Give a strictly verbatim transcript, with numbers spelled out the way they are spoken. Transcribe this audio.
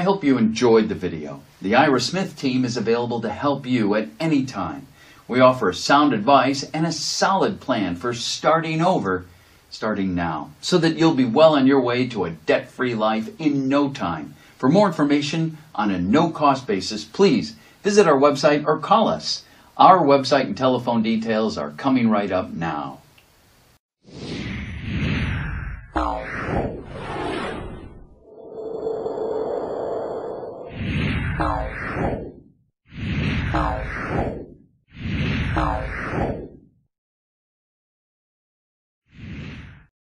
I hope you enjoyed the video. The Ira Smith team is available to help you at any time. We offer sound advice and a solid plan for starting over, starting now, so that you'll be well on your way to a debt-free life in no time. For more information on a no-cost basis, please visit our website or call us. Our website and telephone details are coming right up now. Oh.